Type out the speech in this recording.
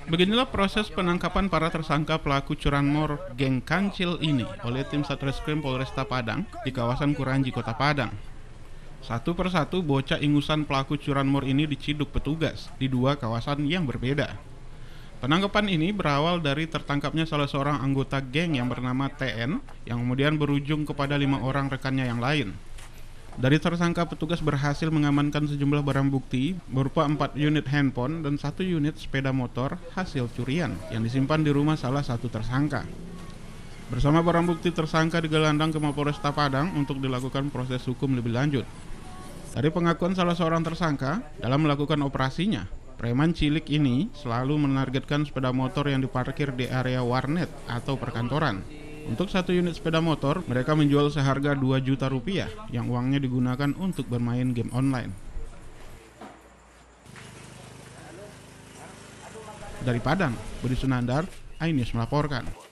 Beginilah proses penangkapan para tersangka pelaku curanmor geng Kancil ini oleh tim Satreskrim Polresta Padang di kawasan Kuranji, Kota Padang. Satu persatu bocah ingusan pelaku curanmor ini diciduk petugas di dua kawasan yang berbeda. Penangkapan ini berawal dari tertangkapnya salah seorang anggota geng yang bernama TN yang kemudian berujung kepada 5 orang rekannya yang lain. Dari tersangka, petugas berhasil mengamankan sejumlah barang bukti berupa 4 unit handphone dan 1 unit sepeda motor hasil curian yang disimpan di rumah salah satu tersangka. Bersama barang bukti, tersangka digelandang ke Mapolresta Padang untuk dilakukan proses hukum lebih lanjut. Dari pengakuan salah seorang tersangka, dalam melakukan operasinya, preman cilik ini selalu menargetkan sepeda motor yang diparkir di area warnet atau perkantoran. Untuk 1 unit sepeda motor, mereka menjual seharga 2 juta rupiah yang uangnya digunakan untuk bermain game online. Dari Padang, Budi Sunandar, iNews melaporkan.